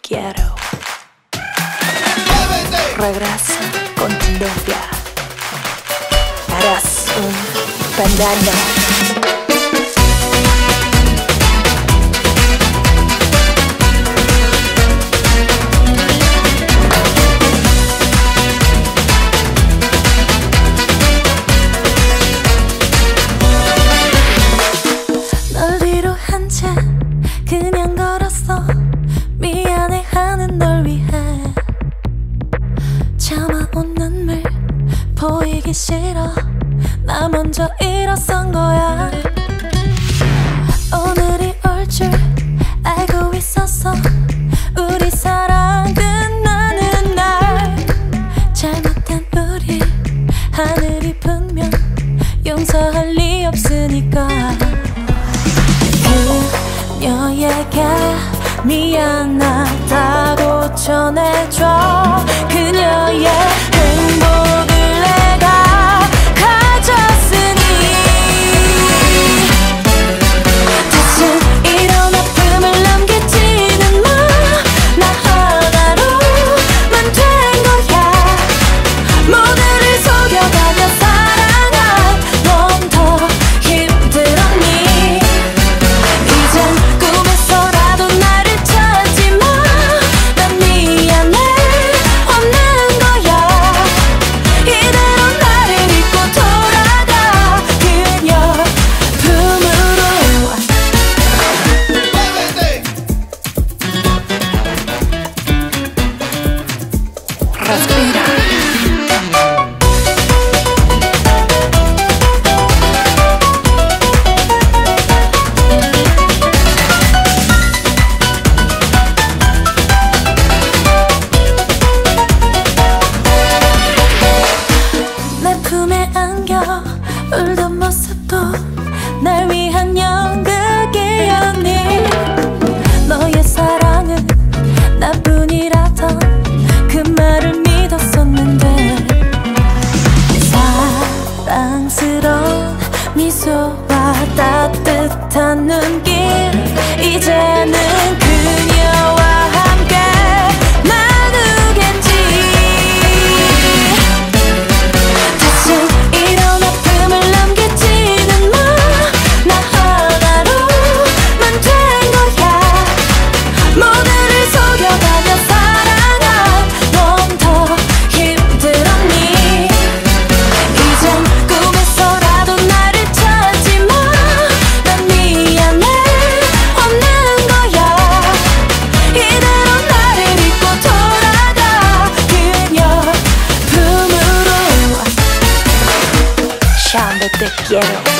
quiero. Regresa con tu novia. Harás un banano. 그냥 걸었어. 미안해하는 널 위해 참아온 눈물 보이기 싫어. 나 먼저 일어선 거야. 오늘이 올 줄 알고 있었어. 우리 사랑 끝나는 날. 잘못한 우리 하늘이 분명 용서할 리 없으니까. 그녀에게 미안하다고 전해줘. 그녀의 행복을 내가 가졌으니 다시 이런 아픔을 남기지는 마. 나 하나로만 된 거야. 모두를 속여가며 사랑한 넌 더 힘들었니? 이젠 꿈에서라도 나를 찾지 마. 난 미안해 없는 거야. 이대로 나를 잊고 돌아가 그녀 품으로. Respira. 내 품에 안겨 울던 모습도 날 위한 연극이었니? 너의 사랑은 나뿐이라던 그 말을 믿었었는데. 사랑스러운 미소와 따뜻한 눈길. 이제는 그녀와 함께 나누겠지. 다시 이런 아픔을 남기지는 마. 나 하나로만 된 거야. 모두를 속여가며 사랑한 넌 더 힘들었니? 이젠 꿈에서라도 나를 찾지 마. 난 미안해 없는 거야. 이대로 나를 잊고 돌아가 그녀 품으로. Chamba te quiero.